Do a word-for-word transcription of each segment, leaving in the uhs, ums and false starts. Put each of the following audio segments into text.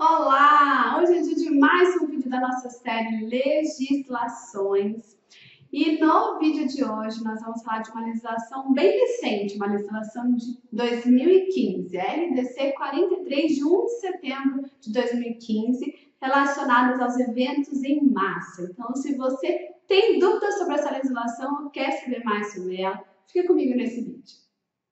Olá! Hoje é dia de mais um vídeo da nossa série Legislações. E no vídeo de hoje nós vamos falar de uma legislação bem recente, uma legislação de dois mil e quinze, a L D C quarenta e três de um de setembro de dois mil e quinze, relacionadas aos eventos em massa. Então, se você tem dúvidas sobre essa legislação ou quer saber mais sobre ela, fica comigo nesse vídeo.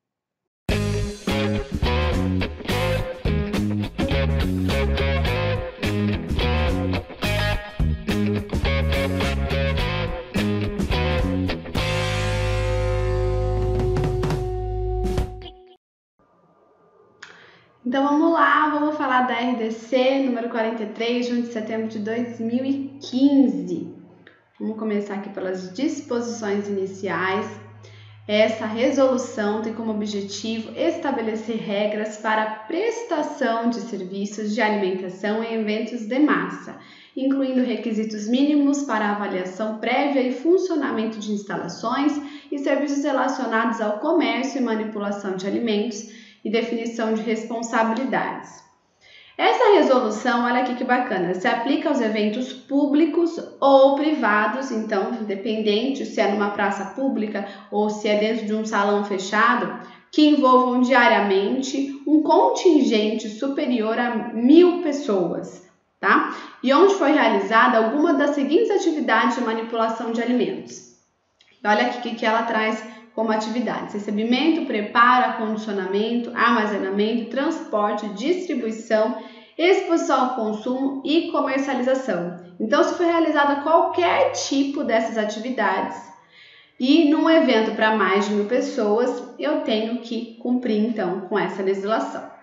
Então vamos lá, vamos falar da R D C número quarenta e três, de um de setembro de dois mil e quinze. Vamos começar aqui pelas disposições iniciais. Essa resolução tem como objetivo estabelecer regras para a prestação de serviços de alimentação em eventos de massa, incluindo requisitos mínimos para avaliação prévia e funcionamento de instalações e serviços relacionados ao comércio e manipulação de alimentos, e definição de responsabilidades. Essa resolução, olha aqui que bacana, se aplica aos eventos públicos ou privados, então, independente se é numa praça pública ou se é dentro de um salão fechado, que envolvam diariamente um contingente superior a mil pessoas, tá? E onde foi realizada alguma das seguintes atividades de manipulação de alimentos. Olha aqui o que ela traz como atividades: recebimento, preparo, acondicionamento, armazenamento, transporte, distribuição, exposição ao consumo e comercialização. Então, se for realizada qualquer tipo dessas atividades e num evento para mais de mil pessoas, eu tenho que cumprir então com essa legislação.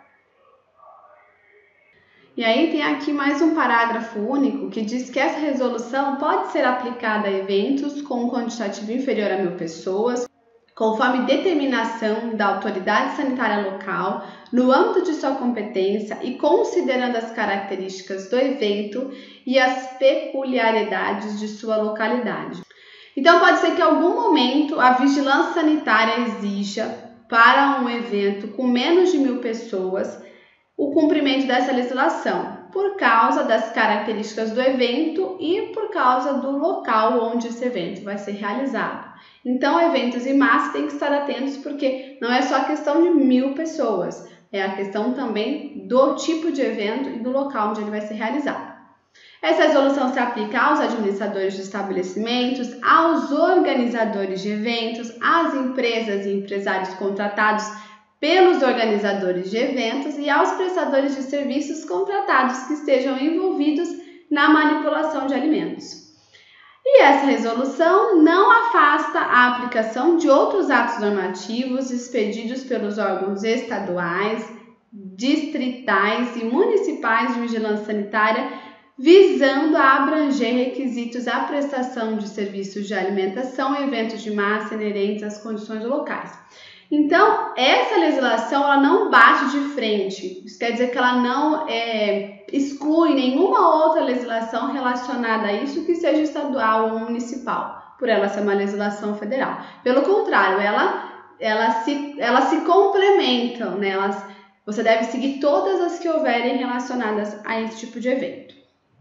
E aí tem aqui mais um parágrafo único que diz que essa resolução pode ser aplicada a eventos com um quantitativo inferior a mil pessoas, conforme determinação da autoridade sanitária local, no âmbito de sua competência e considerando as características do evento e as peculiaridades de sua localidade. Então, pode ser que em algum momento a vigilância sanitária exija, para um evento com menos de mil pessoas, o cumprimento dessa legislação, por causa das características do evento e por causa do local onde esse evento vai ser realizado. Então, eventos em massa tem que estar atentos, porque não é só a questão de mil pessoas, é a questão também do tipo de evento e do local onde ele vai ser realizado. Essa resolução se aplica aos administradores de estabelecimentos, aos organizadores de eventos, às empresas e empresários contratados pelos organizadores de eventos e aos prestadores de serviços contratados que estejam envolvidos na manipulação de alimentos. E essa resolução não afasta a aplicação de outros atos normativos expedidos pelos órgãos estaduais, distritais e municipais de vigilância sanitária, visando a abranger requisitos à prestação de serviços de alimentação em eventos de massa inerentes às condições locais. Então, essa legislação ela não bate de frente, isso quer dizer que ela não é, exclui nenhuma outra legislação relacionada a isso que seja estadual ou municipal, por ela ser uma legislação federal. Pelo contrário, ela, ela, se, ela se complementam, né? Elas, você deve seguir todas as que houverem relacionadas a esse tipo de evento.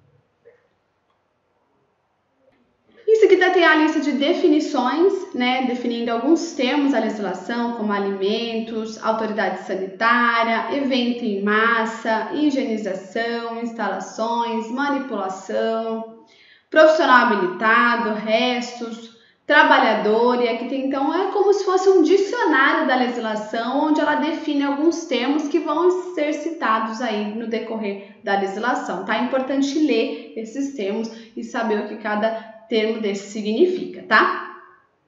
Em seguida tem a lista de definições, né, definindo alguns termos da legislação, como alimentos, autoridade sanitária, evento em massa, higienização, instalações, manipulação, profissional habilitado, restos, trabalhador, e aqui tem então é como se fosse um dicionário da legislação, onde ela define alguns termos que vão ser citados aí no decorrer da legislação, tá? É importante ler esses termos e saber o que cada termo desse significa, tá?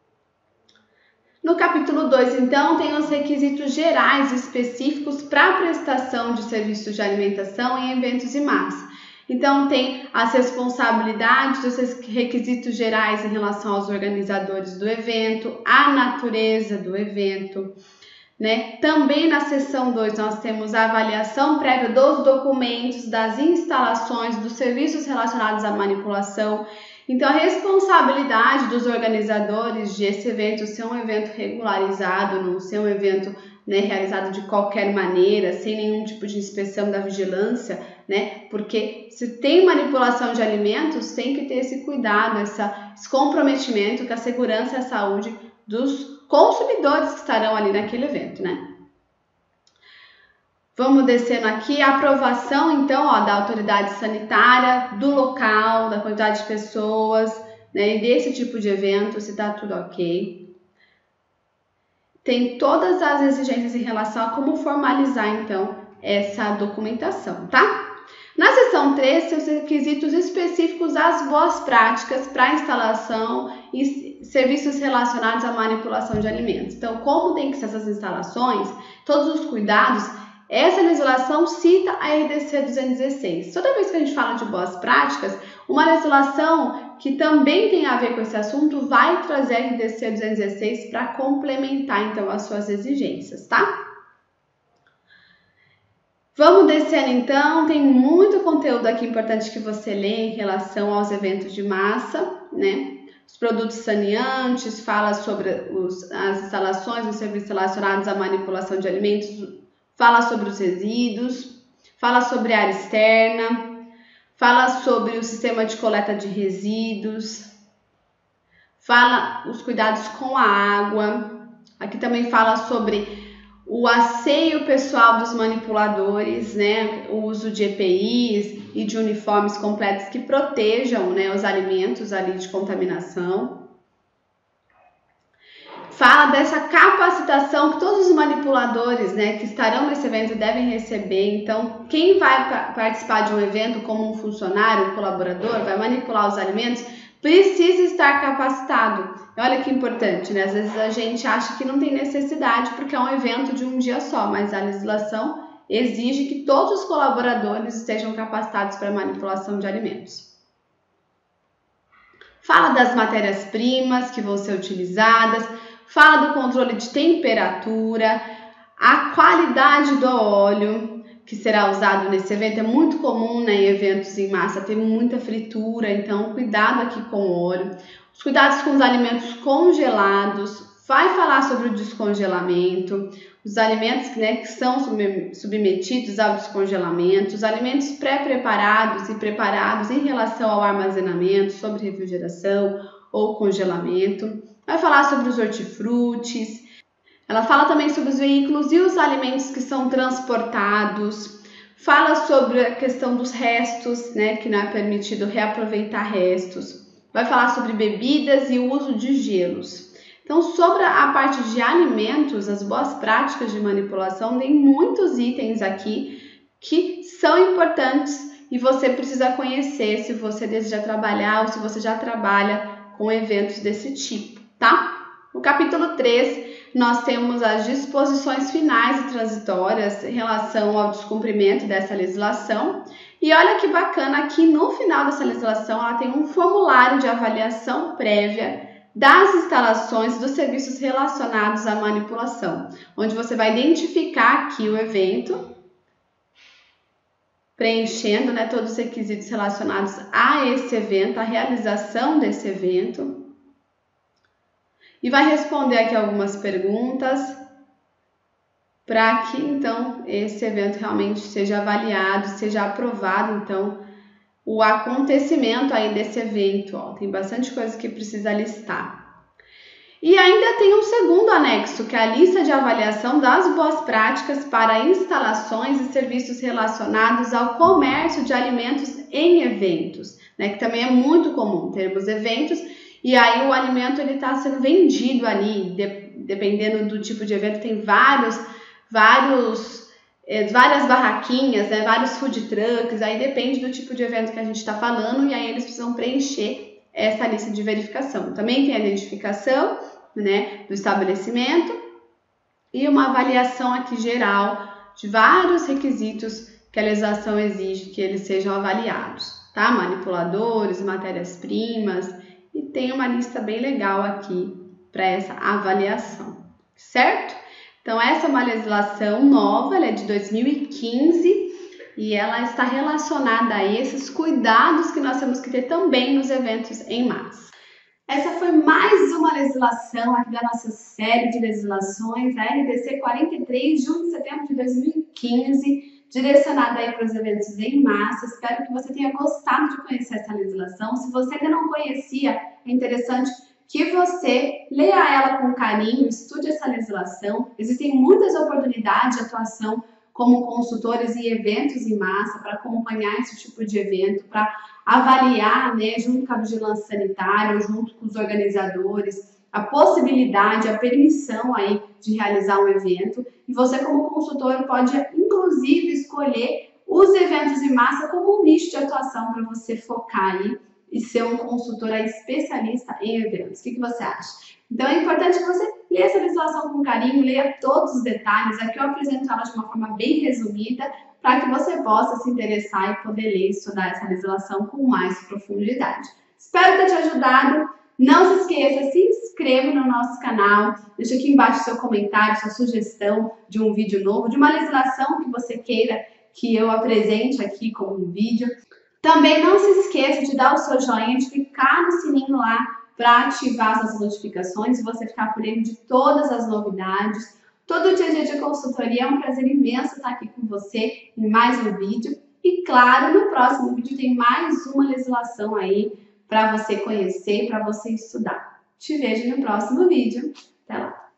No capítulo dois, então, tem os requisitos gerais específicos para a prestação de serviços de alimentação em eventos em massa. Então, tem as responsabilidades dos requisitos gerais em relação aos organizadores do evento, a natureza do evento, né? Também na seção dois nós temos a avaliação prévia dos documentos, das instalações, dos serviços relacionados à manipulação. Então, a responsabilidade dos organizadores de esse evento ser um evento regularizado, não ser um evento, né, realizado de qualquer maneira, sem nenhum tipo de inspeção da vigilância, né, porque se tem manipulação de alimentos, tem que ter esse cuidado, essa, esse comprometimento com a segurança e a saúde dos consumidores que estarão ali naquele evento, né. Vamos descendo aqui, a aprovação, então, ó, da autoridade sanitária, do local, da quantidade de pessoas, né, e desse tipo de evento, se tá tudo ok. Tem todas as exigências em relação a como formalizar, então, essa documentação, tá? Na seção três, tem os requisitos específicos às boas práticas para instalação e serviços relacionados à manipulação de alimentos. Então, como tem que ser essas instalações, todos os cuidados, essa legislação cita a R D C duzentos e dezesseis. Toda vez que a gente fala de boas práticas, uma legislação que também tem a ver com esse assunto vai trazer a R D C duzentos e dezesseis para complementar, então, as suas exigências, tá? Vamos descendo, então, tem muito conteúdo aqui importante que você lê em relação aos eventos de massa, né? Os produtos saneantes, fala sobre os, as instalações, os serviços relacionados à manipulação de alimentos, fala sobre os resíduos, fala sobre a área externa, fala sobre o sistema de coleta de resíduos, fala os cuidados com a água, aqui também fala sobre o asseio pessoal dos manipuladores, né, o uso de E P Is e de uniformes completos que protejam, né, os alimentos ali de contaminação. Fala dessa capacitação que todos os manipuladores, né, que estarão nesse evento devem receber. Então, quem vai participar de um evento como um funcionário, um colaborador, vai manipular os alimentos, precisa estar capacitado. Olha que importante, né? Às vezes a gente acha que não tem necessidade porque é um evento de um dia só, mas a legislação exige que todos os colaboradores estejam capacitados para manipulação de alimentos. Fala das matérias-primas que vão ser utilizadas, fala do controle de temperatura, a qualidade do óleo que será usado nesse evento. É muito comum, né, em eventos em massa ter muita fritura, então cuidado aqui com o óleo. Os cuidados com os alimentos congelados, vai falar sobre o descongelamento, os alimentos, né, que são submetidos ao descongelamento, os alimentos pré-preparados e preparados em relação ao armazenamento, sobre refrigeração ou congelamento. Vai falar sobre os hortifrutis. Ela fala também sobre os veículos e os alimentos que são transportados. Fala sobre a questão dos restos, né, que não é permitido reaproveitar restos. Vai falar sobre bebidas e o uso de gelos. Então, sobre a parte de alimentos, as boas práticas de manipulação, tem muitos itens aqui que são importantes e você precisa conhecer se você deseja trabalhar ou se você já trabalha com eventos desse tipo, tá? No capítulo três, nós temos as disposições finais e transitórias em relação ao descumprimento dessa legislação. E olha que bacana, aqui no final dessa legislação ela tem um formulário de avaliação prévia das instalações dos serviços relacionados à manipulação, onde você vai identificar aqui o evento, preenchendo, né, todos os requisitos relacionados a esse evento, a realização desse evento. E vai responder aqui algumas perguntas para que, então, esse evento realmente seja avaliado, seja aprovado, então, o acontecimento aí desse evento. Ó, tem bastante coisa que precisa listar. E ainda tem um segundo anexo, que é a lista de avaliação das boas práticas para instalações e serviços relacionados ao comércio de alimentos em eventos, né, que também é muito comum termos eventos e aí o alimento ele está sendo vendido ali, de, dependendo do tipo de evento, tem vários, vários, é, várias barraquinhas, né, vários food trucks, aí depende do tipo de evento que a gente está falando e aí eles precisam preencher essa lista de verificação. Também tem a identificação, né, do estabelecimento e uma avaliação aqui geral de vários requisitos que a legislação exige que eles sejam avaliados, tá? Manipuladores, matérias-primas, e tem uma lista bem legal aqui para essa avaliação, certo? Então, essa é uma legislação nova, ela é de dois mil e quinze e ela está relacionada a esses cuidados que nós temos que ter também nos eventos em massa. Essa foi mais uma legislação aqui da nossa série de legislações, a R D C quarenta e três, de um de setembro de dois mil e quinze, direcionada aí para os eventos em massa. Espero que você tenha gostado de conhecer essa legislação. Se você ainda não conhecia, é interessante que você leia ela com carinho, estude essa legislação. Existem muitas oportunidades de atuação como consultores em eventos em massa, para acompanhar esse tipo de evento, para avaliar, né, junto com a vigilância sanitária, ou junto com os organizadores, a possibilidade, a permissão aí de realizar um evento. E você, como consultor, pode, inclusive, escolher os eventos em massa como um nicho de atuação para você focar aí e ser um consultor aí, especialista em eventos. O que, que você acha? Então é importante que você leia essa legislação com carinho, leia todos os detalhes. Aqui eu apresento ela de uma forma bem resumida, para que você possa se interessar e poder ler e estudar essa legislação com mais profundidade. Espero ter te ajudado. Não se esqueça, se inscreva no nosso canal, deixa aqui embaixo seu comentário, sua sugestão de um vídeo novo, de uma legislação que você queira que eu apresente aqui como um vídeo. Também não se esqueça de dar o seu joinha, de clicar no sininho lá para ativar as notificações e você ficar por dentro de todas as novidades. Todo dia a dia de consultoria, é um prazer imenso estar aqui com você em mais um vídeo. E claro, no próximo vídeo tem mais uma legislação aí para você conhecer, para você estudar. Te vejo no próximo vídeo. Até lá!